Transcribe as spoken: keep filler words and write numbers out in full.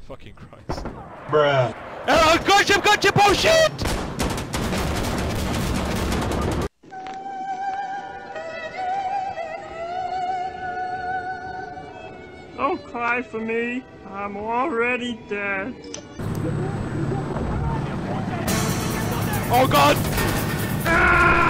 Fucking Christ. Bruh. Oh, gunship, gunship, oh shit! Don't cry for me. I'm already dead. Oh god! Ah!